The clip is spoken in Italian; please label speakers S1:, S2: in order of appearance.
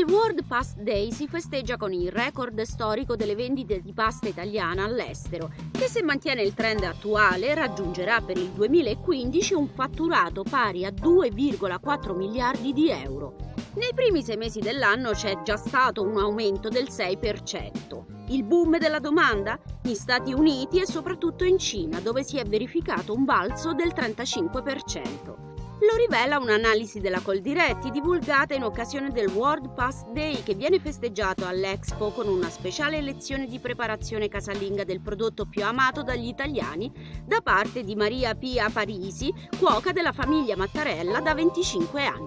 S1: World Past Day si festeggia con il record storico delle vendite di pasta italiana all'estero, che se mantiene il trend attuale raggiungerà per il 2015 un fatturato pari a 2,4 miliardi di euro. Nei primi 6 mesi dell'anno c'è già stato un aumento del 6%. Il boom della domanda? Negli Stati Uniti e soprattutto in Cina, dove si è verificato un balzo del 35%. Lo rivela un'analisi della Coldiretti divulgata in occasione del World Past Day, che viene festeggiato all'Expo con una speciale lezione di preparazione casalinga del prodotto più amato dagli italiani da parte di Maria Pia Parisi, cuoca della famiglia Mattarella da 25 anni.